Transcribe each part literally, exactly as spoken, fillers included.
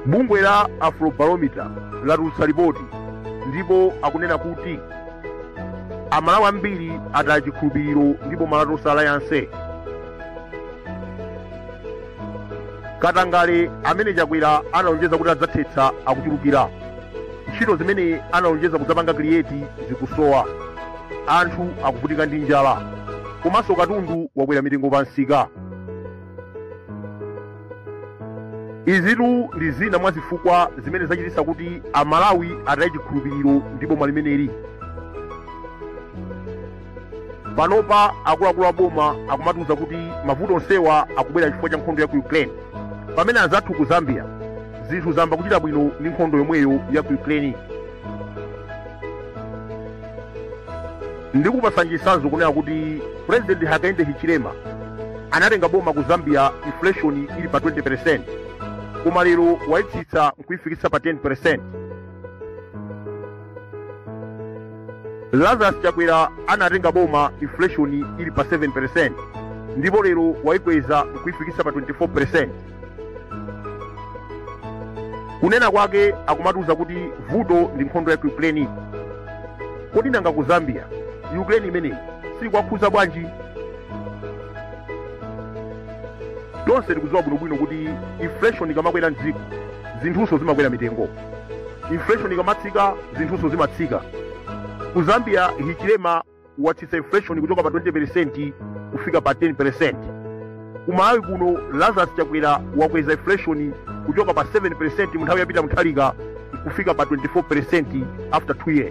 Bungwe la Afrobarometer latulutsa ripoti ndipo akunena kuti amalawi ambiri ataya chikhulupiriro ndipo Tonse Alliance. Katangale amene chakwera analonjeza kuti adzathetsa akuchulukira. Ntchito zimene analonjeza kudzapanga kriyeti zikusowa. Anthu akuvutika ndi njala. Komanso katundu wakwera mitengo pa nsika. Izitu ndi zina mwa zifukwa zimene zachititsa kuti amalawi ataye chikhulupiriro ndipo mwa limeneli. Panopa akuluakulu a boma akumatiuza kuti mavuto onsewa akubwera chifukwa cha nkhondo ya ku Ukraine. Pamene anzathu ku Zambia zinthu zamba kuchita bwino ndi nkhondo yomweyo ya ku Ukraine. Ndikupasa chitsanzo kunena kuti President Hakainde Hichilema anatenga boma ku Zambia inflation ili pa twenty percent. Koma lero waitsitsa nkuifikitsa pa ten percent. Lazarus Chakwera anatenga boma inflation ili pa seven percent. Ndipo lero waikweza nkuifikitsa pa twenty-four percent. Kunena kwake akumatiuza kuti vuto ndi nkhondo ya ku Ukraine. Kodi nanga ku Zambia Ukraine imeneyi sikwakhudza bwanji? Tonse tikudziwa bwinobwino kuti inflation ikamakwera mdziko zinthunso zimakwera mitengo. Inflation ikamatsika zinthunso zimatsika. Ku Zambia Hichilema watsitsa inflation kuchoka pa twenty percent kufika pa ten percent. Kumalawi kuno Lazarus Chakwera wakweza inflation kuchoka pa seven percent mu nthawi yapita muthalika kufika pa twenty-four percent after two years.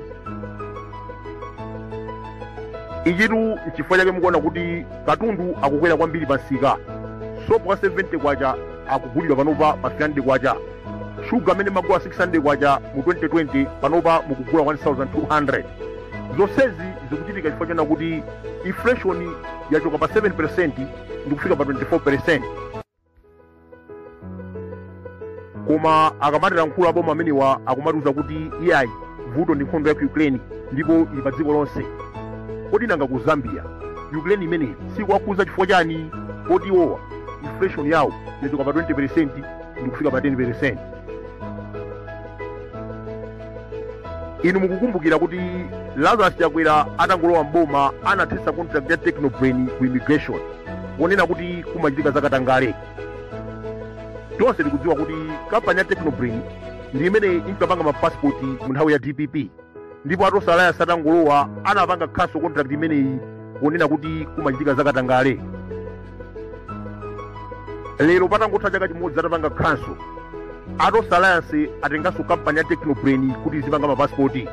Ichitu nchifukwa chake mukuona kuti katundu akukwera kwambiri pa nsika. Sopo wa seventy kwacha akugulidwa panopa pa three hundred kwacha. Sugar amene magula six hundred kwacha mu twenty twenty panopa mukugula one thousand two hundred. Zonsezi zikuchitika chifukwa chana kuti inflation yachoka pa seven percent ndikufika pa twenty-four percent. Koma akamatira mkulu aboma amenewa akumatiuza kuti iyayi vuto ndi nkhondo ya ku Ukraine ndipo ili pa dziko lonse. Kodi nanga ku Zambia Ukraine imeneyi sikwakhudza chifukwa chani? Kodi iwowa inflation yawo yachoka pa twenty percent ndikufika pa ten percent. Inu mukukumbukira kuti Lazarus Chakwera atangolowa mboma anathetsa contract ya Technobrain ku immigration kunena kuti kumachitika zakatangale. Tonse tikudziwa kuti kampani ya Technobrain ndi imene inkapanga mapassport mu nthawi ya D P P. Ndipo Tonse Alliance atangolowa anapanga cancel contract imeneyi kunena kuti kumachitika zakatangale. Lero patangotha chaka chimodzi atapanga cancel, Tonse Alliance atenganso kampani ya Technobrain kuti izipanga mapassport.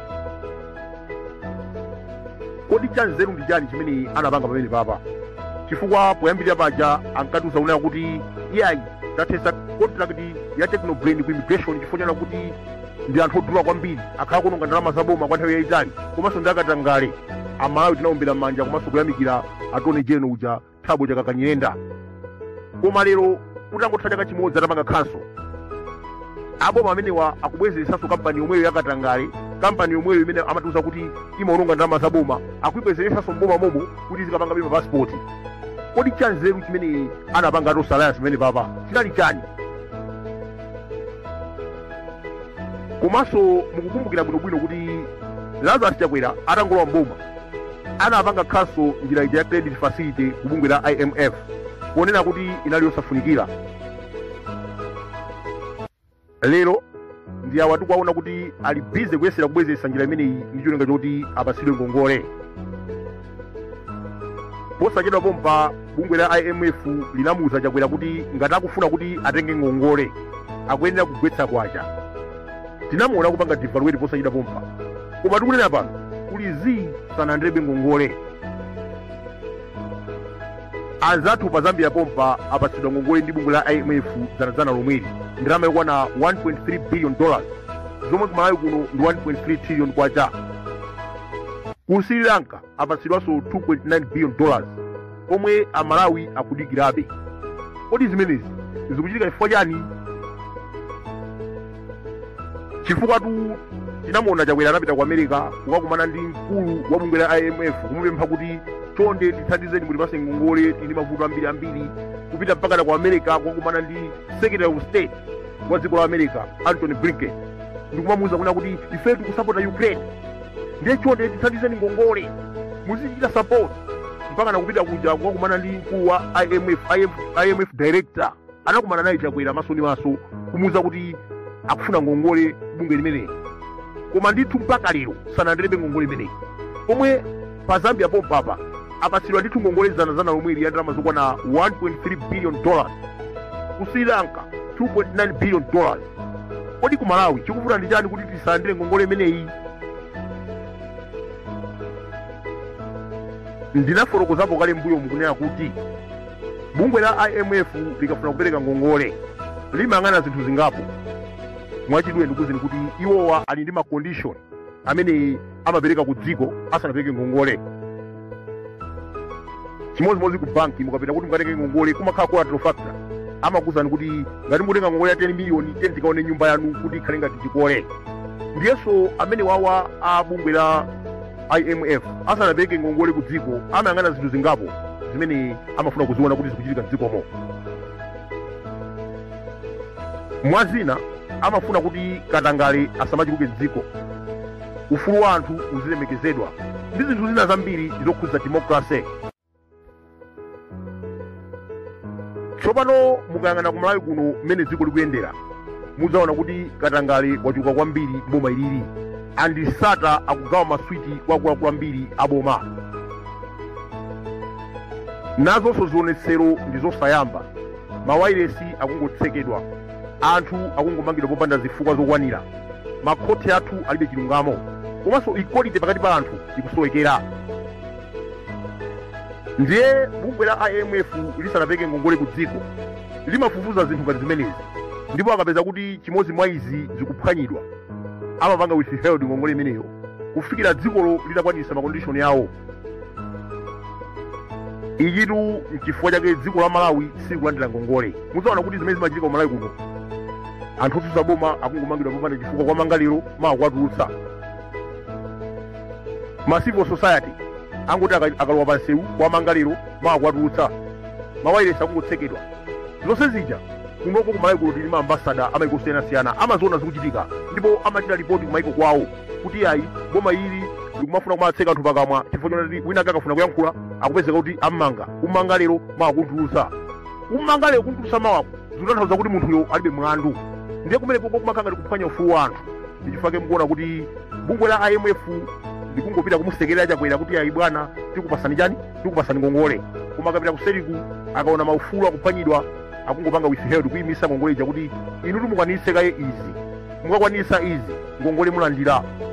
Kodi chanzeru ndi chani chimene anapanga pamene papa? Chifukwa poyambirira paja ankatiuza kunena kuti iyayi tathetsa contract ya Technobrain ku immigration chifukwa chana kuti ndi anthu odula kwambiri akhala kunonga ndalama za boma kwa nthawi yayitali komanso ndakatangale. Amalawi tinaombera manja komanso kuyamikira attorney general uja Thabo Chakakanyirenda. Koma lero kutangotha chaka chimodzi atapanga cancel, aboma amenewa akubwezeresanso kampani yomweyo yakatangale, kampani yomweyo imene amatiuza kuti imaononga ndalama za boma akuyibwezeresanso mboma momo kuti zikapanga bima passport. Kodi chanzeru chimene anapanga Tonse Alliance imene papa chinali chani? Komanso mukukumbukira bwinobwino kuti Lazarus Chakwera atangolowa mboma anapanga cancel njira ya credit facility ku bungwe la I M F kunena kuti inali yosafunikira. Lero ndi awa tikuwaona kuti ali busy kuyesera kubwezesa njira imeneyi ndi cholinga choti apasidwe ngongole. Posachedwa pompa bungwe la I M F linamuuza Chakwera kuti ngati akufuna kuti atenge ngongole akuyenera kugwetsa kwacha. Tinamuona kupanga devaluate posachedwa pompa. Koma tikunena pano kuli zi sanandrebe ngongole. Anzathu pa Zambia pompa apasidwa ngongole ndi bungwe la I M F zanazana lomweli ndalama yokwana one point three billion dollars, zomwe kumalawi kuno ndi one point three trillion kwacha. Ku Sri Lanka apasidwanso two point nine billion dollars omwe amalawi akudikirabe. Kodi zimenezi zikuchitika chifukwa chani? Chifukwa tu tinamuona Chakwera anapita ku America kukakumana ndi mkulu wa bungwe la I M F kumupempha kuti chonde tithandizeni mutipase ngongole tili mavuto ambiri ambiri, kupita mpaka ku America kukakumana ndi Secretary of State wa dziko la America Antony Blinken ndikumamuwuza kuna kuti ife tikusapota Ukraine, ndiye chonde tithandizeni ngongole, muzichita support mpaka nakupita kuja kukakumana ndi mkulu wa I M F I M F director anakumana naye chakwera maso ndi maso kumuwuza kuti akufuna ngongole bunge limeneli, koma ndithu mpaka lero sananderebe ngongole imeneyi, pomwe pa Zambia pompapa apatsidwa ndithu ngongole zana zana lomweli ya ndalama zokwana one point three billion dollars, ku Sri Lanka two point nine billion dollars. Kodi ku Malawi chikuvuta ndi chani kuti tisalandire ngongole imeneyi? Ndinafotokozapo kale mbuyo mukunena kuti bungwe la I M F likafuna kupereka ngongole limayang'ana zinthu zingapo. Mwachidule ndikuwuzeni kuti iwowa ali ndi ma condition amene amapereka ku dziko asanapereke ngongole. Chimozimozi ku banki mukapita kuti mukapereke ngongole kumakhala collateral factor, amakuwuzani kuti ngati mutenga ngongole ya ten million ten tikaone nyumba yanu kuti ikhale ngati chikole. Ndiyeso amene wawa a bungwe la I M F asanapereke ngongole ku dziko amayang'ana zinthu zingapo zimene amafuna kuziona kuti zikuchitika m'dzikomo. Mwazina amafuna kuti katangale asamachuluke m'dziko, ufulu wa anthu uzilemekezedwa ndi zinthu zina zambiri zokhudza democracy. Tsopano mukayang'ana ku Malawi kuno mmene dziko likuyendera muzaona kuti katangale wachuluka kwambiri boma ilili, andisata akugawa maswiti kwakuluakulu ambiri aboma. Nazonso zionetsero ndi zosayamba, mawayilesi akungotsekedwa, anthu akungomangidwa popanda zifukwa zokwanira, makhoti athu alibe chilungamo, komanso equality pakati pa anthu ikusowekera. Ndiye bungwe la I M F lisanapereke ngongole ku dziko limafufuza zinthu ngati zimenezi, ndipo akapeza kuti chimodzi mwa izi zikuphwanyidwa amapanga withheld ngongole imeneyo kufikira dzikolo litakwanisa makondishoni yawo. Ichitu n'chifukwa chake dziko la Malawi silikulandira ngongole. Muzaona kuti zimene zimachitika ku Malawi kuno, anthu otsutsa boma akungomangidwa popanda chifukwa kwa mangaliro makwatulutsa. Ma civil society angoti akalowa pa nsewu kwa mangaliro makwatulutsa, mawayilesi akungotsekedwa. Zonse zija kunoko ku Malawi kuno tili maambasada amaiko osiyanasiyana amaziona zikuchitika, ndipo amachita ripoti ku maiko kwawo kuti ayi boma ili likumafuna kumatseka anthu pakamwa chifukwa choti wina akafuna kuyankhula akupezeka kuti ammanga kummanga lero makuntulutsa. Kummanga lero kuntulutsa mawako zikutanthauza kuti munthuyo alibe mlandu, ndiye kumeneko kumakhala ngati kuphwanya ufulu wa anthu. Ndichifukwa mukuona kuti bungwe la I M F likungopita kumusekerera chakwera kuti ayi bwana tikupasani chani, tikupasani ngongole, koma akapita kuseriku akaona maufulu akuphwanyidwa akungopanga withheld kuyimisa ngongole ija kuti inu mukwanise kaye izi, mukakwanisa izi ngongole mulandira.